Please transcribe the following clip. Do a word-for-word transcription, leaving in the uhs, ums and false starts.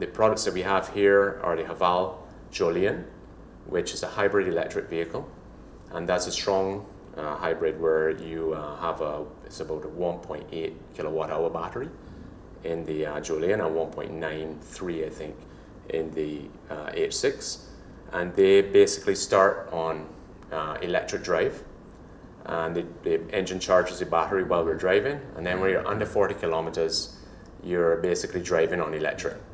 the products that we have here are the Haval Jolien, which is a hybrid electric vehicle, and that's a strong uh, hybrid where you uh, have a, it's about a one point eight kilowatt hour battery in the uh, Jolien and one point nine three, I think, in the uh, H six, and they basically start on uh, electric drive, and the, the engine charges the battery while we're driving, and then when you're under forty kilometers, you're basically driving on electric.